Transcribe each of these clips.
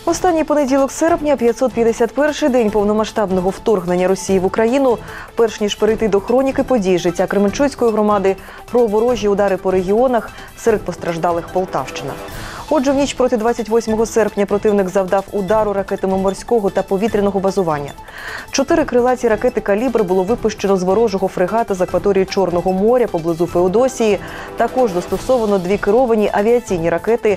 Останній понеділок серпня, 551-й день повномасштабного вторгнення Росії в Україну. Перш ніж перейти до хроніки подій життя Кременчуцької громади, про ворожі удари по регіонах, серед постраждалих Полтавщина. Отже, в ніч проти 28 серпня противник завдав удару ракетами морського та повітряного базування. 4 крилаті ракети «Калібр» було випущено з ворожого фрегата з акваторії Чорного моря поблизу Феодосії. Також застосовано 2 керовані авіаційні ракети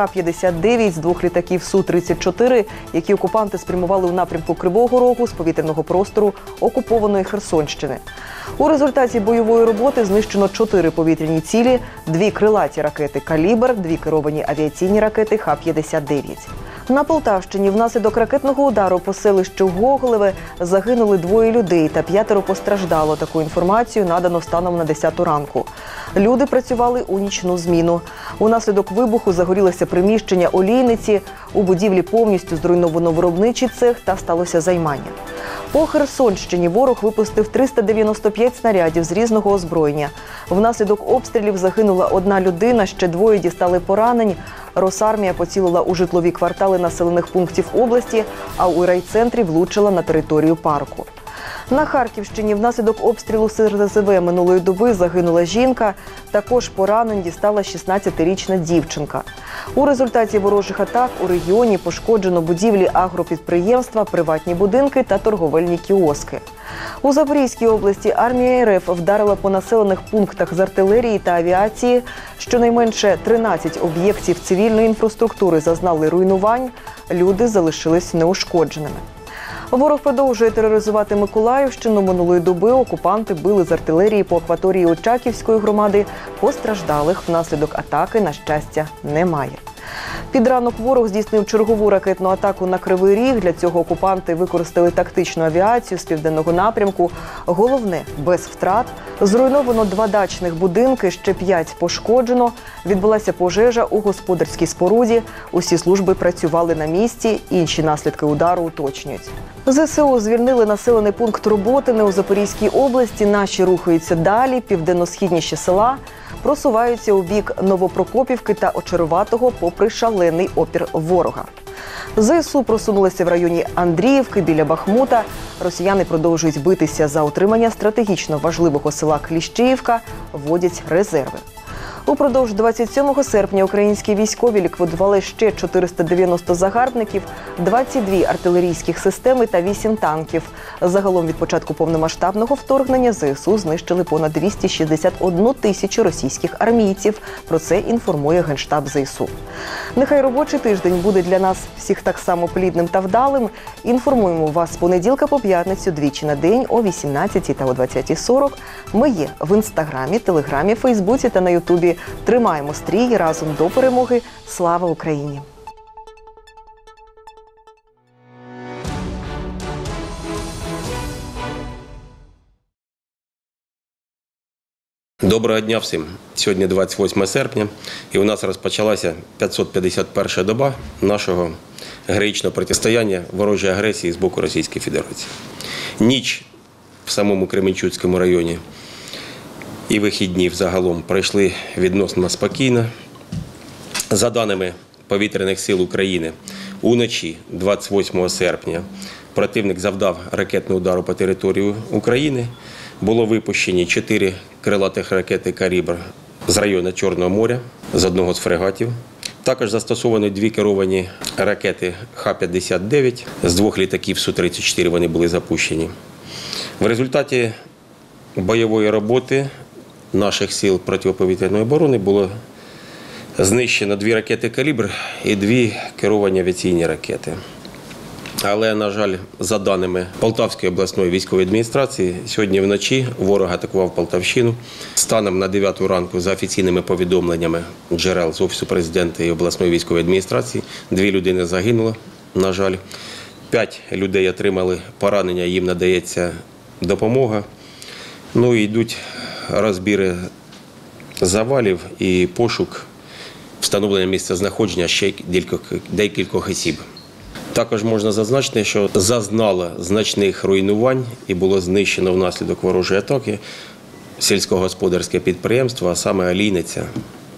Х-59 з 2 літаків Су-34, які окупанти спрямували у напрямку Кривого Рогу з повітряного простору окупованої Херсонщини. У результаті бойової роботи знищено 4 повітряні цілі, 2 крилаті ракети «Калібр», 2 керовані авіаційні ракети Х-59. На Полтавщині внаслідок ракетного удару по селищу Гоголеве загинули 2 людей та 5 постраждало. Таку інформацію надано станом на 10-ту ранку. Люди працювали у нічну зміну. Унаслідок вибуху загорілося приміщення олійниці, у будівлі повністю зруйновано виробничий цех та сталося займання. По Херсонщині ворог випустив 395 снарядів з різного озброєння. Внаслідок обстрілів загинула 1 людина, ще 2 дістали поранень. Росармія поцілила у житлові квартали населених пунктів області, а у райцентрі влучила на територію парку. На Харківщині внаслідок обстрілу з РСЗВ минулої доби загинула жінка, також поранень дістала 16-річна дівчинка. У результаті ворожих атак у регіоні пошкоджено будівлі агропідприємства, приватні будинки та торговельні кіоски. У Запорізькій області армія РФ вдарила по населених пунктах з артилерії та авіації. Щонайменше 13 об'єктів цивільної інфраструктури зазнали руйнувань, люди залишились неушкодженими. Ворог продовжує тероризувати Миколаївщину. Минулої доби окупанти били з артилерії по акваторії Очаківської громади. Постраждалих внаслідок атаки, на щастя, немає. Під ранок ворог здійснив чергову ракетну атаку на Кривий Ріг. Для цього окупанти використали тактичну авіацію з південного напрямку. Головне – без втрат. Зруйновано 2 дачних будинки, ще 5 пошкоджено. Відбулася пожежа у господарській споруді. Усі служби працювали на місці, інші наслідки удару уточнюють. ЗСУ звільнили населений пункт Роботине у Запорізькій області. Наші рухаються далі, південно-східніші села просуваються у бік Новопрокопівки та Очароватого попри шалений опір ворога. ЗСУ просунулися в районі Андріївки біля Бахмута. Росіяни продовжують битися за утримання стратегічно важливого села Кліщіївка, вводять резерви. Упродовж 27 серпня українські військові ліквідували ще 490 загарбників, 22 артилерійських системи та 8 танків. Загалом від початку повномасштабного вторгнення ЗСУ знищили понад 261 тисячу російських армійців. Про це інформує Генштаб ЗСУ. Нехай робочий тиждень буде для нас всіх так само плідним та вдалим. Інформуємо вас з понеділка по п'ятницю двічі на день о 18 та о 20:40. Ми є в Інстаграмі, Телеграмі, Фейсбуці та на Ютубі. Тримаємо стрій разом до перемоги. Слава Україні! Доброго дня всім! Сьогодні 28 серпня і у нас розпочалася 551-ша доба нашого героїчного протистояння ворожій агресії з боку Російської Федерації. Ніч в самому Кременчуцькому районі і вихідні взагалом пройшли відносно спокійно. За даними Повітряних сил України, уночі 28 серпня противник завдав ракетного удару по території України. Було випущені 4 крилатих ракети «Калібр» з району Чорного моря, з одного з фрегатів. Також застосовані 2 керовані ракети Х-59, з 2 літаків Су-34 вони були запущені. В результаті бойової роботи наших сил протиповітряної оборони було знищено 2 ракети «Калібр» і 2 керовані авіаційні ракети. Але, на жаль, за даними Полтавської обласної військової адміністрації, сьогодні вночі ворог атакував Полтавщину. Станом на 9 ранку, за офіційними повідомленнями джерел з Офісу Президента і обласної військової адміністрації, 2 людини загинули, на жаль. 5 людей отримали поранення, їм надається допомога. Ну і йдуть розбіри завалів і пошук встановлення місця знаходження ще декількох осіб. Також можна зазначити, що зазнало значних руйнувань і було знищено внаслідок ворожої атаки сільськогосподарське підприємство, а саме олійниця,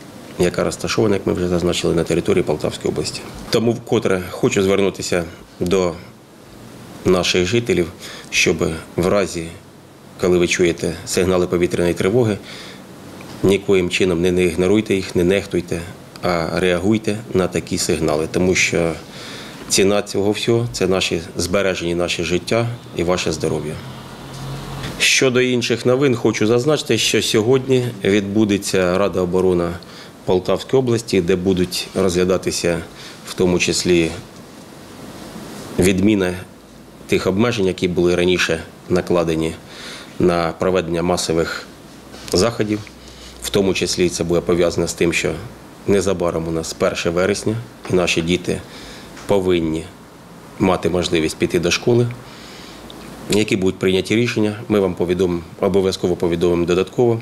яка розташована, як ми вже зазначили, на території Полтавської області. Тому вкотре хочу звернутися до наших жителів, щоб в разі, коли ви чуєте сигнали повітряної тривоги, нікоїм чином не ігноруйте їх, не нехтуйте, а реагуйте на такі сигнали, тому що ціна цього всього – це наші збережені наші життя і ваше здоров'я. Щодо інших новин, хочу зазначити, що сьогодні відбудеться Рада оборони Полтавської області, де будуть розглядатися в тому числі відміна тих обмежень, які були раніше накладені на проведення масових заходів. В тому числі це буде пов'язано з тим, що незабаром у нас 1 вересня, і наші діти повинні мати можливість піти до школи. Які будуть прийняті рішення, ми вам обов'язково повідомимо додатково.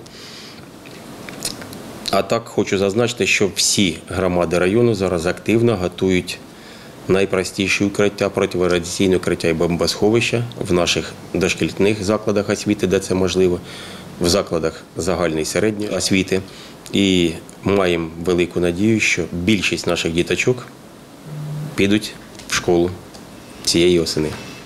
А так хочу зазначити, що всі громади району зараз активно готують найпростіші укриття, протирадіаційне укриття і бомбосховища в наших дошкільних закладах освіти, де це можливо, в закладах загальної і середньої освіти. І маємо велику надію, що більшість наших діточок підуть в школу цієї осени.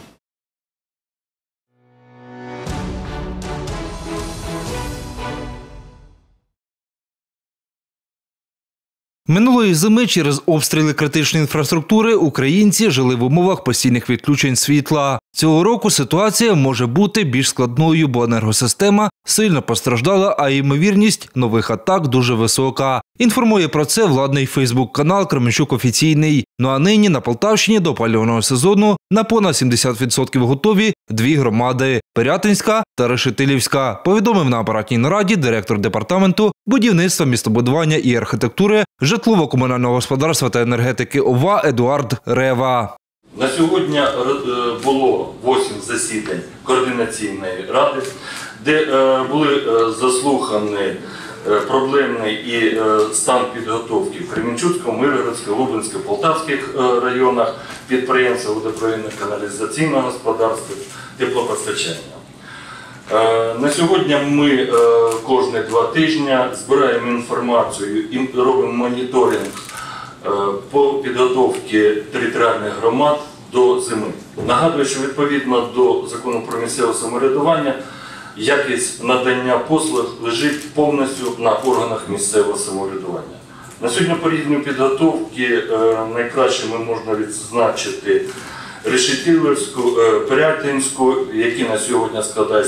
Минулої зими через обстріли критичної інфраструктури українці жили в умовах постійних відключень світла. Цього року ситуація може бути більш складною, бо енергосистема сильно постраждала, а ймовірність нових атак дуже висока. Інформує про це владний фейсбук-канал «Кременчук Офіційний». Ну а нині на Полтавщині до опалювального сезону на понад 70% готові дві громади – Пирятинська та Решетилівська, повідомив на апаратній нараді директор департаменту будівництва, містобудування і архітектури, житлово-комунального господарства та енергетики ОВА Едуард Рева. На сьогодні було 8 засідань координаційної ради, де були заслухані проблемний і стан підготовки в Кременчуцькому, Миргородському, Лубенському, Полтавських районах, підприємства водопровідно-каналізаційного господарства, теплопостачання. На сьогодні ми кожні 2 тижні збираємо інформацію і робимо моніторинг по підготовці територіальних громад до зими. Нагадую, що відповідно до закону про місцеве самоврядування якість надання послуг лежить повністю на органах місцевого самоврядування. На сьогодні по рівню підготовки найкращими можна відзначити Решетилівську, Пирятинську, які на сьогодні складає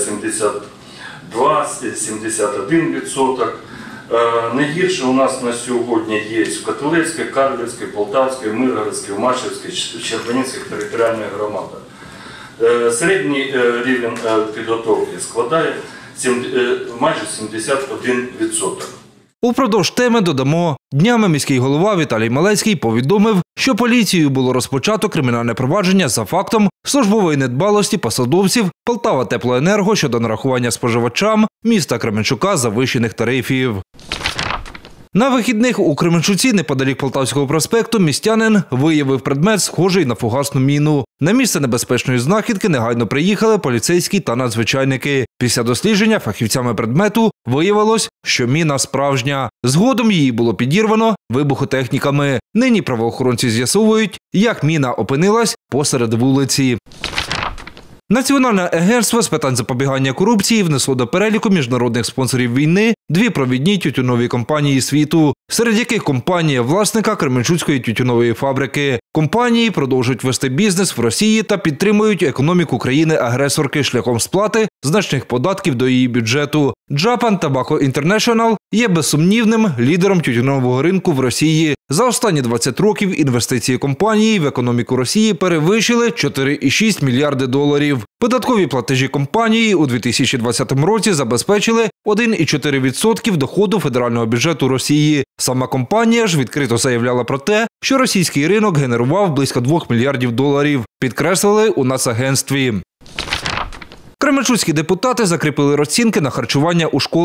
72-71%. Найгірше у нас на сьогодні є в Котелевській, Карлівській, Полтавській, Миргородській, Мачівській, Щербанівських територіальних громадах. Середній рівень підготовки складає майже 71%. Упродовж теми додамо, днями міський голова Віталій Малецький повідомив, що поліцією було розпочато кримінальне провадження за фактом службової недбалості посадовців Полтава-Теплоенерго щодо нарахування споживачам міста Кременчука завищених тарифів. На вихідних у Кременчуці, неподалік Полтавського проспекту, містянин виявив предмет, схожий на фугасну міну. На місце небезпечної знахідки негайно приїхали поліцейські та надзвичайники. Після дослідження фахівцями предмету виявилось, що міна справжня. Згодом її було підірвано вибухотехніками. Нині правоохоронці з'ясовують, як міна опинилась посеред вулиці. Національне агентство з питань запобігання корупції внесло до переліку міжнародних спонсорів війни 2 провідні тютюнові компанії світу, серед яких компанія власника Кременчуцької тютюнової фабрики. Компанії продовжують вести бізнес в Росії та підтримують економіку країни-агресорки шляхом сплати значних податків до її бюджету. Japan Tobacco International є безсумнівним лідером тютюнового ринку в Росії. За останні 20 років інвестиції компанії в економіку Росії перевищили 4,6 мільярди доларів. Податкові платежі компанії у 2020 році забезпечили 1,4% доходу федерального бюджету Росії. Сама компанія ж відкрито заявляла про те, що російський ринок генерував близько 2 мільярдів доларів, підкреслили у Нацагентстві. Кременчуцькі депутати закріпили розцінки на харчування у школах.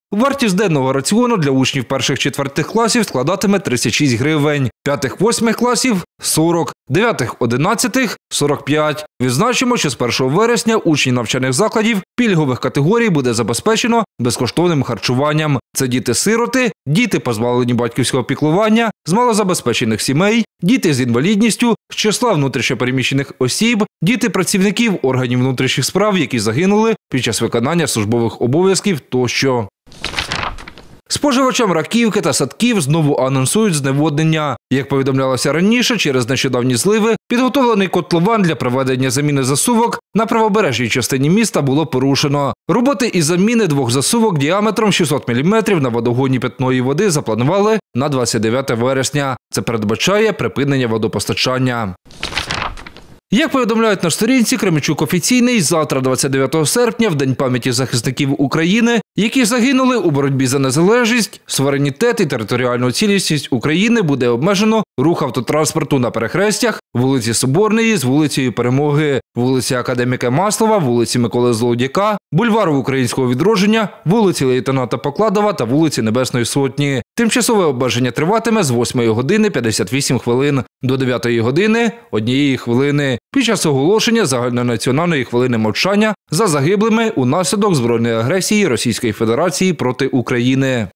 Вартість денного раціону для учнів перших-четвертих класів складатиме 36 гривень, п'ятих-восьмих класів – 40, дев'ятих-одинадцятих – 45. Відзначимо, що з 1 вересня учні навчальних закладів пільгових категорій буде забезпечено безкоштовним харчуванням. Це діти-сироти, діти, позбавлені батьківського піклування, з малозабезпечених сімей, діти з інвалідністю, з числа внутрішньопереміщених осіб, діти працівників органів внутрішніх справ, які загинули під час виконання службових обов'язків тощо. Споживачам Раківки та Садків знову анонсують зневоднення. Як повідомлялося раніше, через нещодавні зливи підготовлений котлован для проведення заміни засувок на правобережній частині міста було порушено. Роботи із заміни 2 засувок діаметром 600 мм на водогоні питної води запланували на 29 вересня. Це передбачає припинення водопостачання. Як повідомляють на сторінці, Кременчук офіційний, завтра, 29 серпня, в День пам'яті захисників України, які загинули у боротьбі за незалежність, суверенітет і територіальну цілісність України, буде обмежено рух автотранспорту на перехрестях вулиці Соборної з вулицею Перемоги, вулиці Академіка Маслова, вулиці Миколи Золодяка, бульвару Українського відродження, вулиці Лейтенанта Покладова та вулиці Небесної Сотні. Тимчасове обмеження триватиме з 8 години 58 хвилин до 9 години 1 хвилини під час оголошення загальнонаціональної хвилини мовчання за загиблими унаслідок збройної агресії Російської Федерації проти України.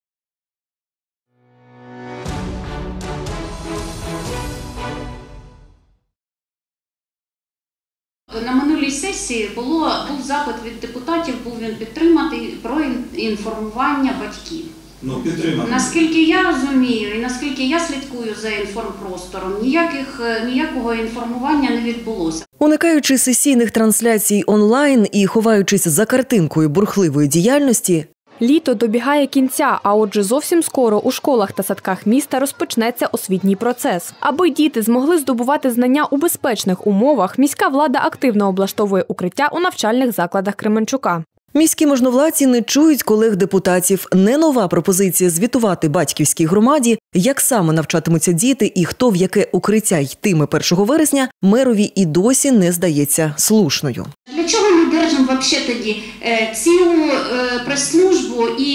На минулій сесії був запит від депутатів, був він підтриматий, про інформування батьків. Наскільки я розумію і наскільки я слідкую за інформпростором, ніякого інформування не відбулося. Уникаючи сесійних трансляцій онлайн і ховаючись за картинкою бурхливої діяльності, літо добігає кінця, а отже зовсім скоро у школах та садках міста розпочнеться освітній процес. Аби діти змогли здобувати знання у безпечних умовах, міська влада активно облаштовує укриття у навчальних закладах Кременчука. Міські можновладці не чують колег-депутатів. Не нова пропозиція звітувати батьківській громаді, як саме навчатимуться діти і хто в яке укриття йтиме 1 вересня, мерові і досі не здається слушною. Для чого ми держимо взагалі тоді цілу прес-службу і,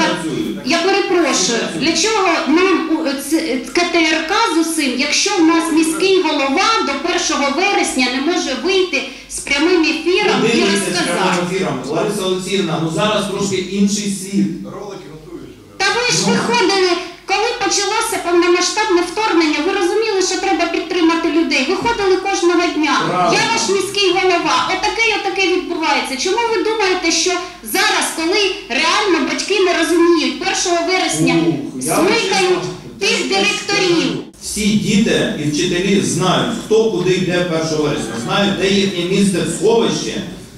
я перепрошую, для чого нам КТРК з усім, якщо в нас міський голова до 1 вересня не може вийти з прямим ефіром і розказати. Лариса Олексіївна, зараз трошки інший світ. Та ви ж виходили, коли почалося повномасштабне вторгнення, ви розуміли, що треба підтримати людей. Виходили кожного дня. Я ваш міський голова. Отаке відбувається. Чому ви думаєте, що зараз, коли реально батьки не розуміють, 1 вересня смикають тих директорів? Всі діти і вчителі знають, хто куди йде 1 вересня, знають, де їхнє місце в сховищі,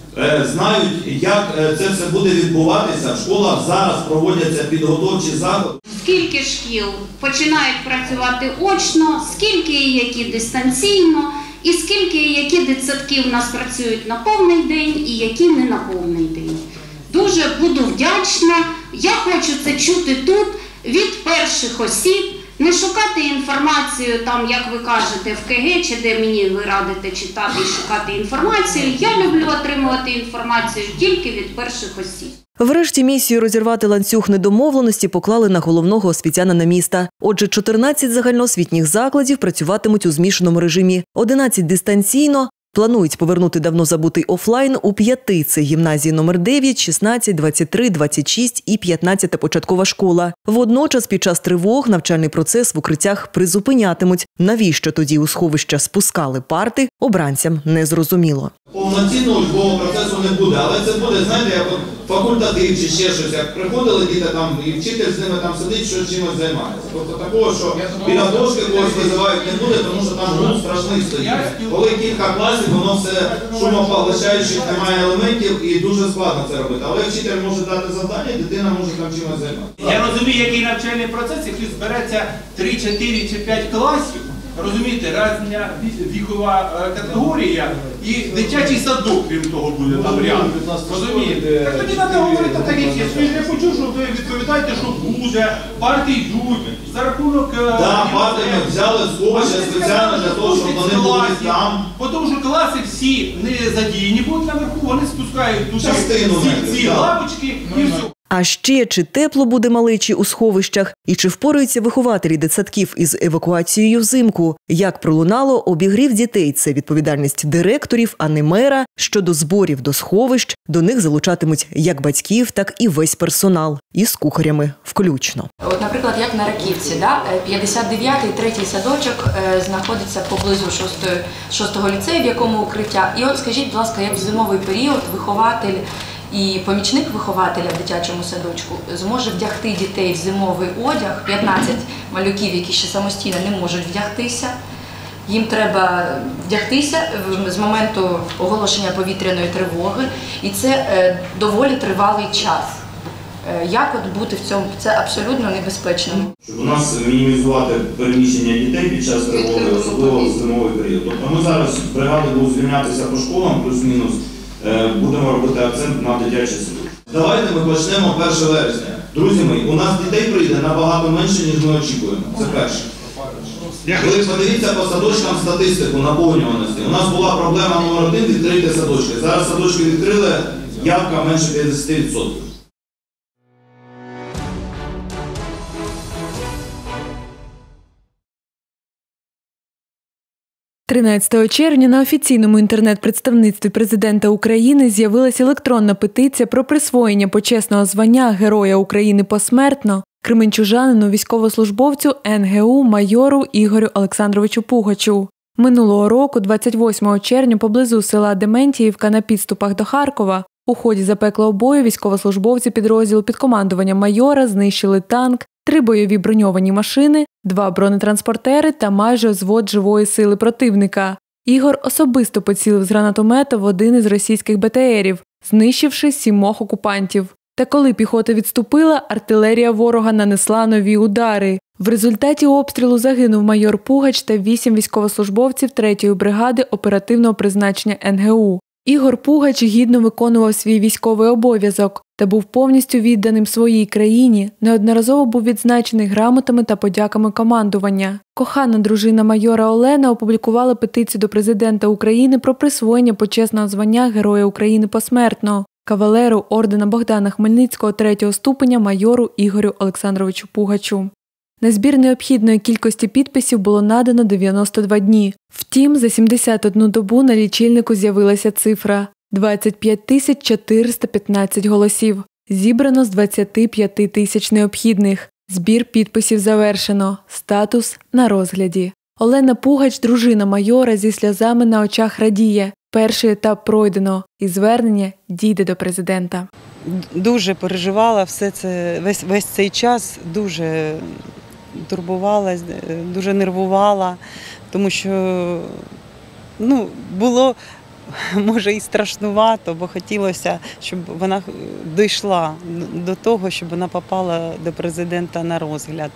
знають, як це все буде відбуватися. В школах зараз проводяться підготовчі заходи. Скільки шкіл починають працювати очно, скільки і які дистанційно, і скільки і які дитсадки в нас працюють на повний день і які не на повний день. Дуже буду вдячна. Я хочу це чути тут від перших осіб. Не шукати інформацію, там, як ви кажете, в КГ, чи де мені ви радите читати і шукати інформацію. Я люблю отримувати інформацію тільки від перших осіб. Врешті місію розірвати ланцюг недомовленості поклали на головного освітянина міста. Отже, 14 загальноосвітніх закладів працюватимуть у змішаному режимі, 11 дистанційно. Планують повернути давно забутий офлайн у 5 – це гімназії номер 9, 16, 23, 26 і 15 початкова школа. Водночас під час тривог навчальний процес в укриттях призупинятимуть. Навіщо тоді у сховища спускали парти, обранцям не зрозуміло. Повноцінного учбового процесу не буде, але це буде, знаєте, як факультатив чи ще щось, як приходили діти там і вчитель з ними там сидить, що чимось займається. Тобто такого, що біля дошки когось визивають, не буде, тому що там гул страшний стоїть. Коли кілька класів, воно все шумопоглощаючих, немає елементів і дуже складно це робити. Але вчитель може дати завдання, дитина може там чимось займатися. Я розумію, який навчальний процес, якщо збереться 3, 4 чи 5 класів, розумієте, різна вікова категорія і дитячий садок, крім того, буде там рядом. Розумієте? Так тоді треба говорити так, як є. Я хочу, щоб ви відповідаєте, що буде, парти йдуть, за рахунок... Так, парти ми взяли з сховища спеціально для того, щоб вони були там. Тому що класи всі не задіяні будуть наверху, вони спускають ці лавочки і все. А ще, чи тепло буде малечі у сховищах, і чи впораються вихователі дитсадків із евакуацією взимку. Як пролунало, обігрів дітей – це відповідальність директорів, а не мера. Щодо зборів до сховищ, до них залучатимуть як батьків, так і весь персонал. І з кухарями включно. От, наприклад, як на Раківці, 59-й, 3-й садочок знаходиться поблизу 6-го ліцею, в якому укриття. І от скажіть, будь ласка, як в зимовий період вихователь і помічник вихователя в дитячому садочку зможе вдягти дітей в зимовий одяг, 15 малюків, які ще самостійно не можуть вдягтися. Їм треба вдягтися з моменту оголошення повітряної тривоги, і це доволі тривалий час. Як от бути в цьому? Це абсолютно небезпечно. Щоб у нас мінімізувати переміщення дітей під час тривоги, особливо в зимовий період. Тобто ми зараз, бригади будуть звільнятися по школам, плюс-мінус, будемо робити акцент на дитячі садочки. Давайте ми почнемо 1 вересня. Друзі мої, у нас дітей прийде набагато менше, ніж ми очікуємо. Це перше. Ви подивіться по садочкам статистику наповнюваності. У нас була проблема номер 1 – відкрити садочки. Зараз садочки відкрили, явка менше 50%. 13 червня на офіційному інтернет-представництві президента України з'явилася електронна петиція про присвоєння почесного звання Героя України посмертно кременчужанину військовослужбовцю НГУ майору Ігорю Олександровичу Пугачу. Минулого року, 28 червня, поблизу села Дементіївка на підступах до Харкова, у ході запеклого бою військовослужбовці підрозділу під командуванням майора знищили танк, 3 бойові броньовані машини, 2 бронетранспортери та майже взвод живої сили противника. Ігор особисто поцілив з гранатомета в один із російських БТРів, знищивши 7 окупантів. Та коли піхота відступила, артилерія ворога нанесла нові удари. В результаті обстрілу загинув майор Пугач та 8 військовослужбовців 3-ї бригади оперативного призначення НГУ. Ігор Пугач гідно виконував свій військовий обов'язок та був повністю відданим своїй країні, неодноразово був відзначений грамотами та подяками командування. Кохана дружина майора Олена опублікувала петицію до президента України про присвоєння почесного звання Героя України посмертно кавалеру ордена Богдана Хмельницького 3-го ступеня майору Ігорю Олександровичу Пугачу. На збір необхідної кількості підписів було надано 92 дні. Втім, за 71 добу на лічильнику з'явилася цифра – 25 415 голосів. Зібрано з 25 тисяч необхідних. Збір підписів завершено. Статус на розгляді. Олена Пугач, дружина майора, зі сльозами на очах радіє. Перший етап пройдено, і звернення дійде до президента. Дуже переживала все це, весь цей час, дуже турбувалась, дуже нервувала, тому що було, може, і страшнувато, бо хотілося, щоб вона дійшла до того, щоб вона попала до президента на розгляд.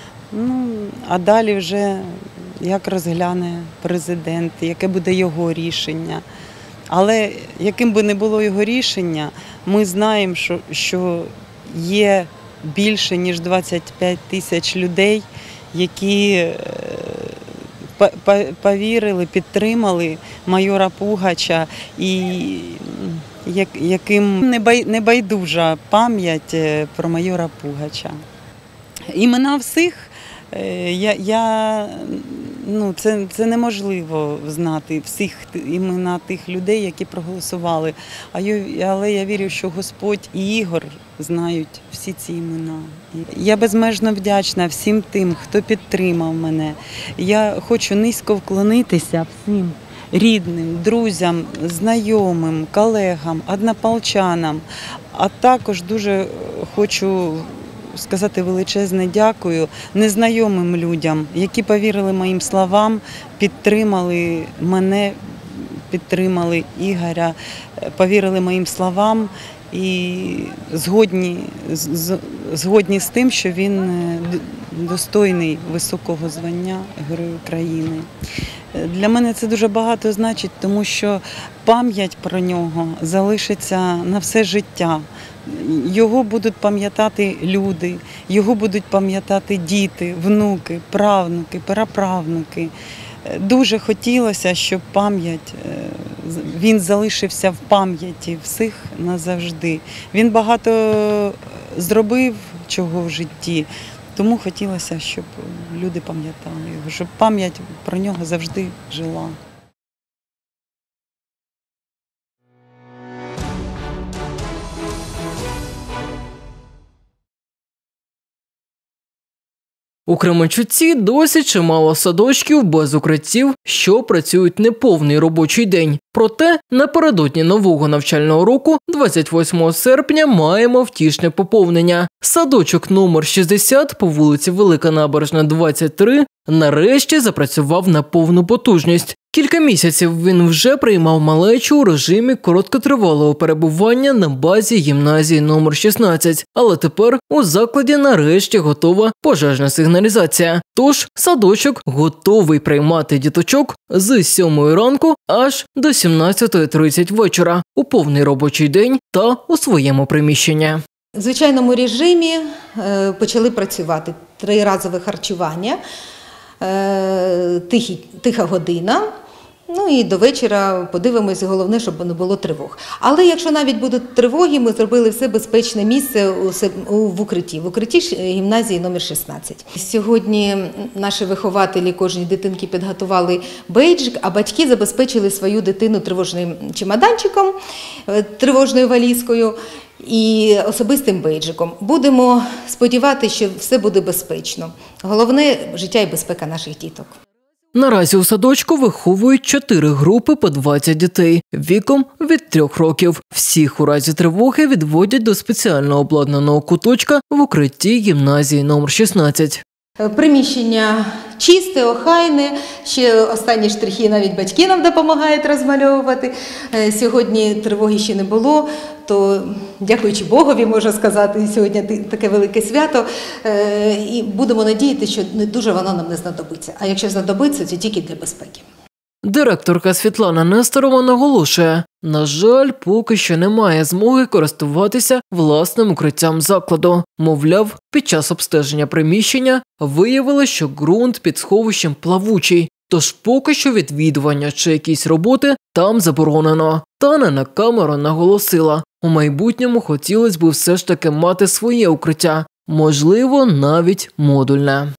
А далі вже як розгляне президент, яке буде його рішення. Але яким би не було його рішення, ми знаємо, що є більше, ніж 25 тисяч людей, які повірили, підтримали майора Пугача і яким не байдужа пам'ять про майора Пугача. Імена всіх, це неможливо знати, всіх імена тих людей, які проголосували. Але я вірю, що Господь і Ігор знають всі ці імена. Я безмежно вдячна всім тим, хто підтримав мене. Я хочу низько вклонитися всім рідним, друзям, знайомим, колегам, однополчанам. А також дуже хочу сказати величезне дякую незнайомим людям, які повірили моїм словам, підтримали мене, підтримали Ігоря, повірили моїм словам і згодні з тим, що він достойний високого звання Героя України. Для мене це дуже багато значить, тому що пам'ять про нього залишиться на все життя. Його будуть пам'ятати люди, його будуть пам'ятати діти, внуки, правнуки, праправнуки. Дуже хотілося, щоб він залишився в пам'яті всіх назавжди. Він багато зробив чого в житті. Тому хотілося, щоб люди пам'ятали його, щоб пам'ять про нього завжди жила. У Кременчуці досі чимало садочків без укриттів, що працюють неповний робочий день. Проте напередодні нового навчального року, 28 серпня, маємо втішне поповнення. Садочок номер 60 по вулиці Велика Набережна, 23, нарешті запрацював на повну потужність. Кілька місяців він вже приймав малечу у режимі короткотривалого перебування на базі гімназії номер 16. Але тепер у закладі нарешті готова пожежна сигналізація. Тож садочок готовий приймати діточок з 7 ранку аж до 17:30 вечора у повний робочий день та у своєму приміщенні. В звичайному режимі почали працювати 3-разове харчування, тиха година, ну і до вечора подивимося, головне, щоб не було тривог. Але якщо навіть будуть тривоги, ми зробили все безпечне місце в укритті гімназії номер 16. Сьогодні наші вихователі кожній дитинці підготували бейджик, а батьки забезпечили свою дитину тривожним чемоданчиком, тривожною валізкою і особистим бейджиком. Будемо сподіватися, що все буде безпечно. Головне – життя і безпека наших діток. Наразі у садочку виховують 4 групи по 20 дітей віком від 3 років. Всіх у разі тривоги відводять до спеціально обладнаного куточка в укритті гімназії номер 16. Приміщення чисте, охайне, ще останні штрихи навіть батьки нам допомагають розмальовувати. Сьогодні тривоги ще не було, то дякуючи Богові, можна сказати, сьогодні таке велике свято. І будемо надіятися, що не дуже воно нам не знадобиться. А якщо знадобиться, то тільки для безпеки. Директорка Світлана Несторова наголошує, на жаль, поки що немає змоги користуватися власним укриттям закладу. Мовляв, під час обстеження приміщення виявили, що ґрунт під сховищем плавучий, тож поки що відвідування чи якісь роботи там заборонено. Та не на камеру наголосила, у майбутньому хотілося б все ж таки мати своє укриття, можливо, навіть модульне.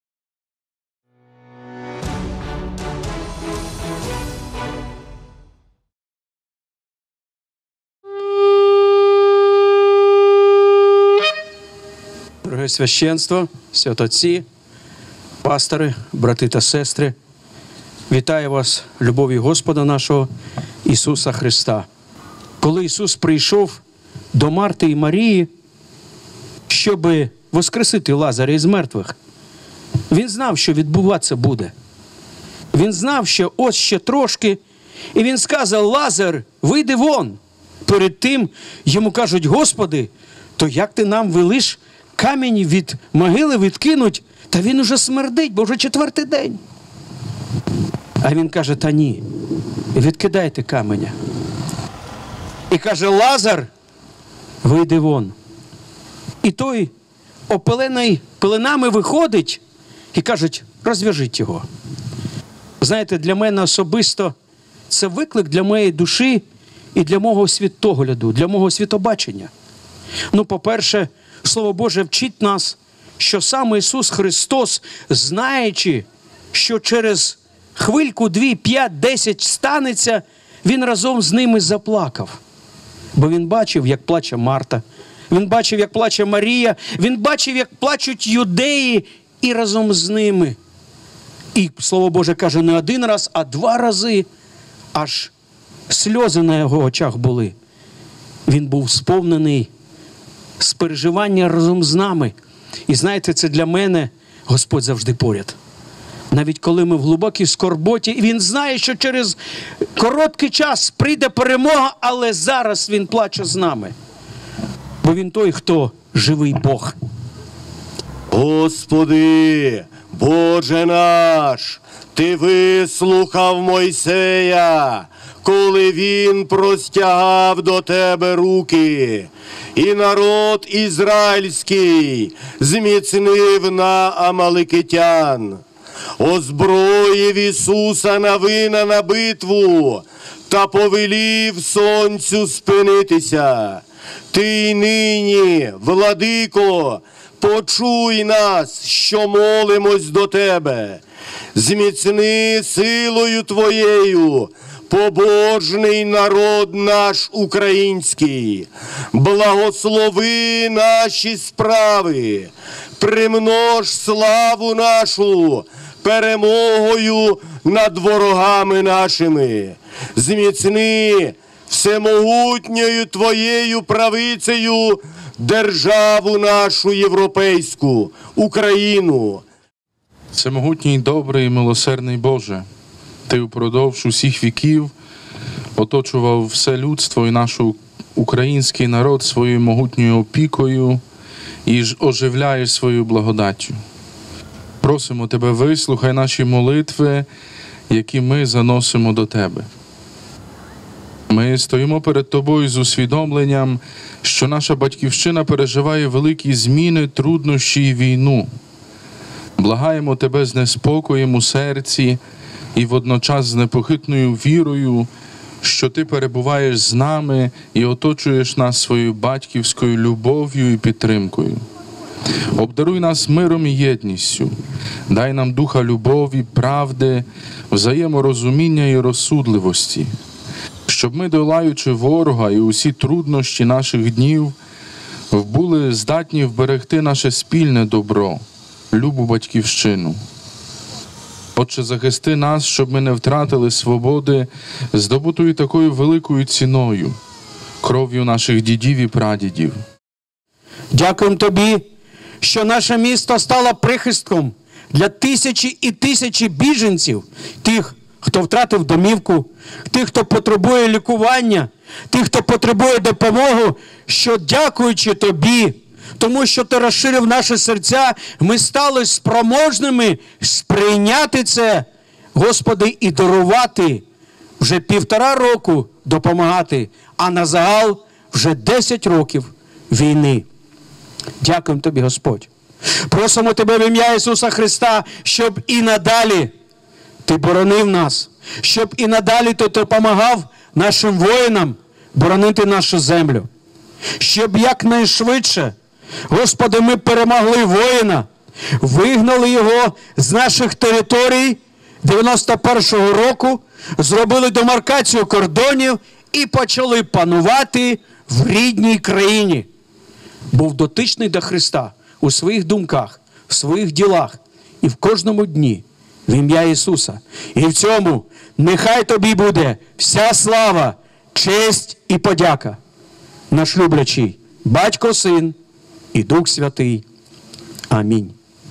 Дороге священство, святотці, пастори, брати та сестри, вітаю вас любов'ю Господа нашого Ісуса Христа. Коли Ісус прийшов до Марти і Марії, щоб воскресити Лазаря із мертвих, Він знав, що відбуватися буде. Він знав, що ось ще трошки, і Він сказав: «Лазар, вийди вон!» Перед тим йому кажуть: «Господи, то як ти нам велиш камінь від могили відкинуть, та він уже смердить, бо вже 4-й день». А він каже: «Та ні, відкидайте каменя». І каже: «Лазар, вийди вон». І той опалений пеленами виходить і кажуть: «Розв'яжіть його». Знаєте, для мене особисто це виклик для моєї душі і для мого світогляду, для мого світобачення. Ну, по-перше, Слово Боже вчить нас, що сам Ісус Христос, знаючи, що через хвильку, 2, 5, 10 станеться, Він разом з ними заплакав. Бо Він бачив, як плаче Марта, Він бачив, як плаче Марія, Він бачив, як плачуть юдеї, і разом з ними. І Слово Боже каже, не 1 раз, а 2 рази, аж сльози на його очах були. Він був сповнений з переживання разом з нами. І знаєте, це для мене Господь завжди поряд. Навіть коли ми в глибокій скорботі, і Він знає, що через короткий час прийде перемога, але зараз Він плаче з нами. Бо Він той, хто живий Бог. Господи, Боже наш, Ти вислухав Мойсея, коли він простягав до Тебе руки, і народ ізраїльський зміцнив на амаликитян, озброїв Ісуса на битву та повелів сонцю спинитися, Ти й нині, владико, почуй нас, що молимось до тебе. Зміцни силою Твоєю побожний народ наш український. Благослови наші справи, примнож славу нашу перемогою над ворогами нашими. Зміцни всемогутньою Твоєю правицею державу нашу європейську, Україну. Всемогутній, добрий і милосердний Боже, Ти впродовж усіх віків оточував все людство і наш український народ своєю могутньою опікою і оживляєш своєю благодаттю. Просимо Тебе, вислухай наші молитви, які ми заносимо до Тебе. Ми стоїмо перед Тобою з усвідомленням, що наша Батьківщина переживає великі зміни, труднощі і війну. Благаємо Тебе з неспокоєм у серці і водночас з непохитною вірою, що Ти перебуваєш з нами і оточуєш нас своєю батьківською любов'ю і підтримкою. Обдаруй нас миром і єдністю, дай нам духа любові, правди, взаєморозуміння і розсудливості, щоб ми, долаючи ворога і усі труднощі наших днів, були здатні вберегти наше спільне добро, любу Батьківщину. Отче, захисти нас, щоб ми не втратили свободи, здобутої такою великою ціною, кров'ю наших дідів і прадідів. Дякуємо Тобі, що наше місто стало прихистком для тисячі і тисячі біженців, тих, хто втратив домівку, тих, хто потребує лікування, тих, хто потребує допомоги, що дякуючи Тобі, тому що Ти розширив наші серця, ми стали спроможними сприйняти це, Господи, і дарувати вже 1,5 року допомагати, а на загал вже 10 років війни. Дякуємо Тобі, Господь. Просимо Тебе в ім'я Ісуса Христа, щоб і надалі Ти боронив нас, щоб і надалі Ти допомагав нашим воїнам боронити нашу землю. Щоб якнайшвидше, Господи, ми перемогли воїна, вигнали його з наших територій 91-го року, зробили демаркацію кордонів і почали панувати в рідній країні. Був дотичний до Христа у своїх думках, в своїх ділах і в кожному дні в ім'я Ісуса. І в цьому нехай Тобі буде вся слава, честь і подяка. Наш люблячий Батько, Син і Дух Святий. Амінь.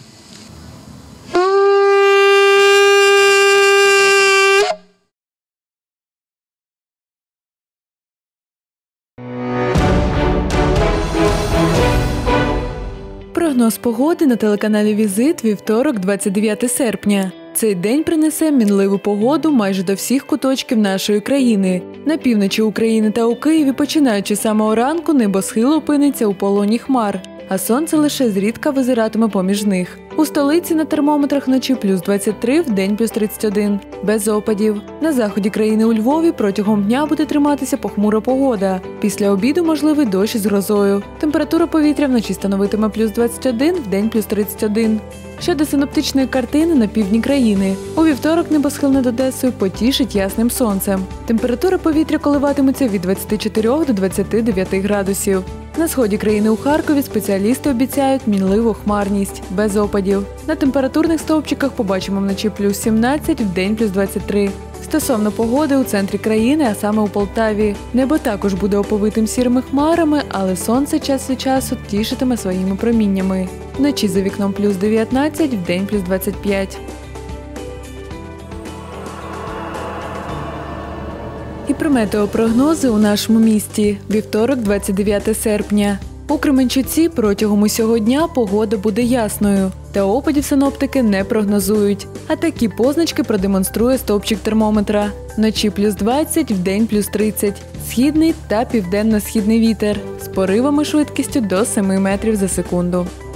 Прогноз погоди на телеканалі «Візит» вівторок, 29 серпня. Цей день принесе мінливу погоду майже до всіх куточків нашої країни. На півночі України та у Києві, починаючи з самого ранку, небосхил опиниться у полоні хмар, а сонце лише зрідка визиратиме поміж них. У столиці на термометрах вночі плюс 23, вдень плюс 31, без опадів. На заході країни у Львові протягом дня буде триматися похмура погода. Після обіду можливий дощ із грозою. Температура повітря вночі становитиме плюс 21, вдень плюс 31. Щодо синоптичної картини на півдні країни. У вівторок небосхил над Одесою потішить ясним сонцем. Температура повітря коливатиметься від 24 до 29 градусів. На сході країни у Харкові спеціалісти обіцяють мінливу хмарність, без опадів. На температурних стовпчиках побачимо вночі плюс 17, вдень плюс 23. Стосовно погоди у центрі країни, а саме у Полтаві. Небо також буде оповитим сірими хмарами, але сонце час від часу тішитиме своїми проміннями. Вночі за вікном плюс 19, вдень плюс 25. І про метеопрогнози у нашому місті. Вівторок, 29 серпня. У Кременчуці протягом усього дня погода буде ясною, та опадів синоптики не прогнозують. А такі позначки продемонструє стовпчик термометра. Вночі плюс 20, вдень плюс 30. Східний та південно-східний вітер з поривами швидкістю до 7 метрів за секунду.